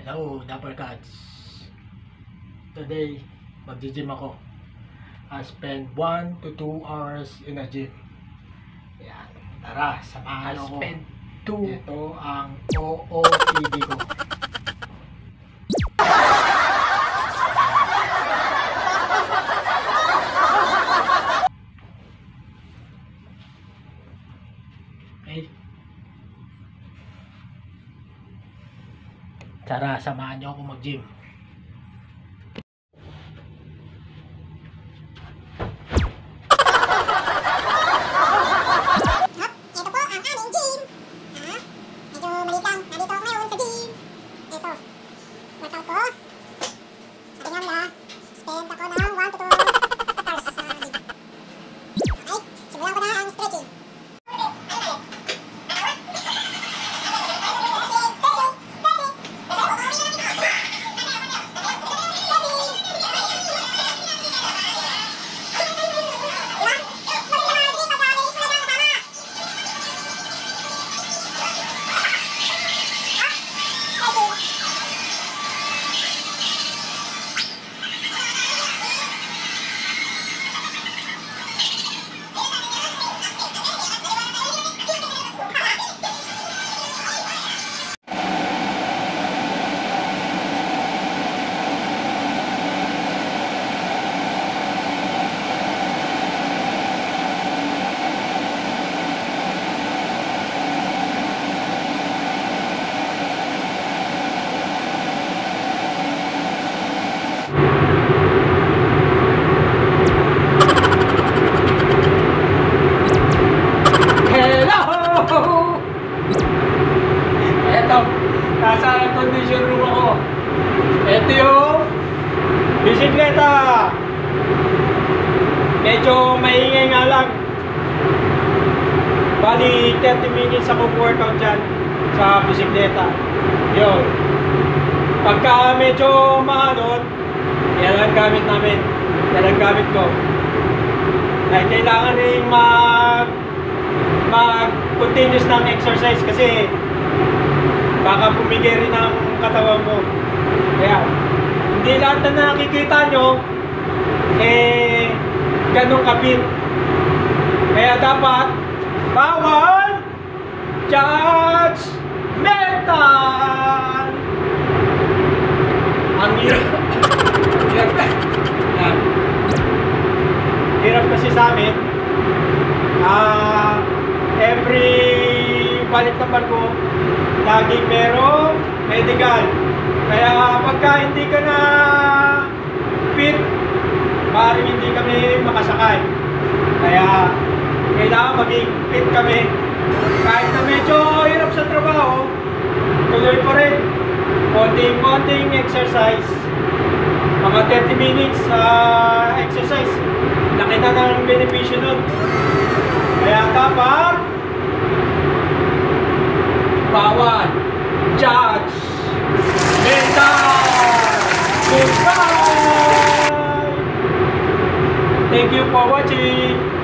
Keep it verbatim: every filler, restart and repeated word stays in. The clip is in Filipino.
Hello, Dapper Cats. Today, mag-gym ako. I spend one to two hours in a gym. Yan. Tara, samahan ako. Spend two. Ito ang O O T D ko. Okay. Tara, samahan niyo ako mag-gym. Eto, nasa condition room ako. Eto yung bisikleta. Medyo maingay nga lang. Bali thirty minutes ako workout dyan sa bisikleta. Yun. Pagka medyo maanod, yan ang gamit namin. Yan ang gamit ko. Ay, kailangan rin mag mag-continuous ng exercise kasi baka pumigay rin ang katawan mo. Kaya, hindi lahat na nakikita nyo eh, ganong kapit. Kaya dapat bawal judgmental. Ang hirap. Hirap na. Yan. Hirap kasi sa amin. Ah, every balik ng barko, laging merong medical. Kaya pagka hindi ka na fit, maaaring hindi kami makasakay. Kaya kailangan maging fit kami. Kahit na medyo hirap sa trabaho, tuloy pa rin. Konting-konting exercise. Mga thirty minutes uh, exercise. Laki na ng benepisyo nun. Kaya dapat bawal judge mental. Goodbye. Thank you for watching.